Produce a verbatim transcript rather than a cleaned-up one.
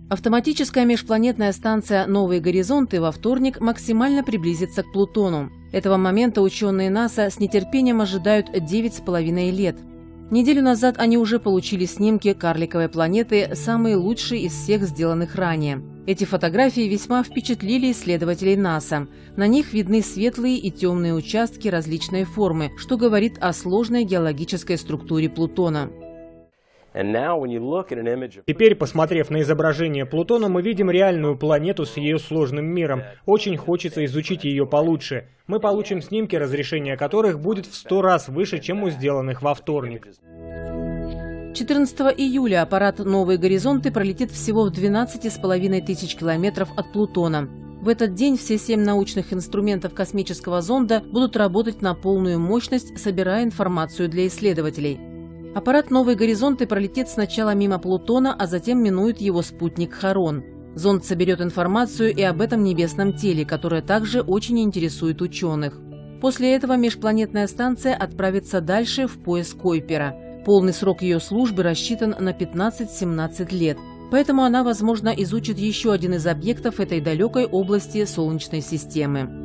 Автоматическая межпланетная станция «Новые горизонты» во вторник максимально приблизится к Плутону. Этого момента ученые НАСА с нетерпением ожидают девять с половиной лет. Неделю назад они уже получили снимки карликовой планеты, самые лучшие из всех сделанных ранее. Эти фотографии весьма впечатлили исследователей НАСА. На них видны светлые и темные участки различной формы, что говорит о сложной геологической структуре Плутона. Теперь, посмотрев на изображение Плутона, мы видим реальную планету с ее сложным миром. Очень хочется изучить ее получше. Мы получим снимки, разрешение которых будет в сто раз выше, чем у сделанных во вторник. четырнадцатого июля аппарат «Новые горизонты» пролетит всего в двенадцати с половиной тысяч километров от Плутона. В этот день все семь научных инструментов космического зонда будут работать на полную мощность, собирая информацию для исследователей. Аппарат «Новые горизонты» пролетит сначала мимо Плутона, а затем минует его спутник Харон. Зонд соберет информацию и об этом небесном теле, которое также очень интересует ученых. После этого межпланетная станция отправится дальше в пояс Койпера. Полный срок ее службы рассчитан на пятнадцать-семнадцать лет. Поэтому она, возможно, изучит еще один из объектов этой далекой области Солнечной системы.